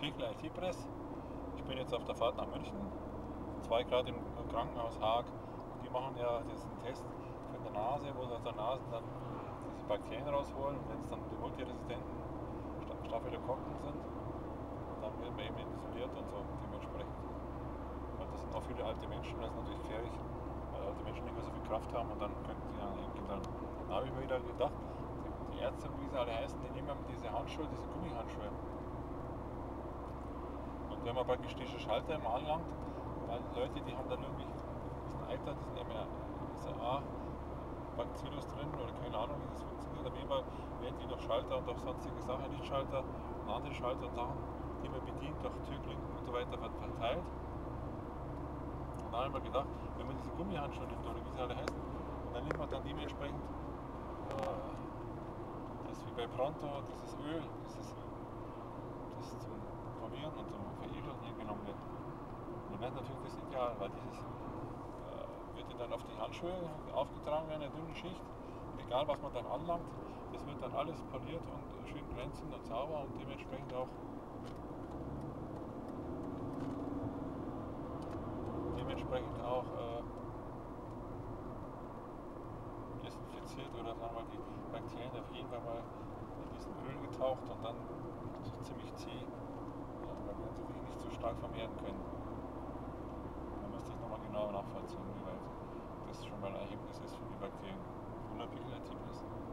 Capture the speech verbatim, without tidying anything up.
Tichler I T-Press. Ich bin jetzt auf der Fahrt nach München, zwei Grad im Krankenhaus Haag. Die machen ja diesen Test für die Nase, wo sie aus der Nase dann diese Bakterien rausholen. Und wenn es dann die multiresistenten Staphylokokken sind, dann wird man eben isoliert und so dementsprechend. Weil das sind auch viele alte Menschen, das ist natürlich gefährlich, weil alte Menschen nicht mehr so viel Kraft haben und dann könnten sie dann irgendwie dann. Da habe ich mir wieder gedacht, die Ärzte, wie sie alle heißen, die nehmen diese Handschuhe, diese Gummihandschuhe. Und wenn man praktisch diese Schalter immer anlangt, weil Leute, die haben dann irgendwie diesen Eiter, diesen M R A-Bacillus drin oder keine Ahnung, wie das funktioniert. Auf jeden Fall werden die durch Schalter und durch sonstige Sachen, Lichtschalter und andere Schalter und Sachen, die man bedient, durch Türklinken und so weiter verteilt. Und dann haben wir gedacht, wenn man diese Gummihandschuhe nimmt oder wie sie alle heißen, und dann nimmt man dann dementsprechend äh, das wie bei Pronto, dieses Öl, dieses, das zum Polieren und zum Veredeln hier genommen wird. Und das ist natürlich das Ideal, weil dieses äh, wird dann auf die Handschuhe aufgetragen werden, eine dünne Schicht. Und egal was man dann anlangt, das wird dann alles poliert und schön glänzend und sauber und dementsprechend auch dementsprechend auch äh, desinfiziert oder sagen wir die Bakterien auf jeden Fall mal in diesen Öl getaucht und dann so ziemlich zäh, ja, weil wir natürlich nicht so stark vermehren können. Man muss das nochmal genauer nachvollziehen, wie weit das schon mal ein Ergebnis ist für die Bakterien. hundert Tichler I T-Press.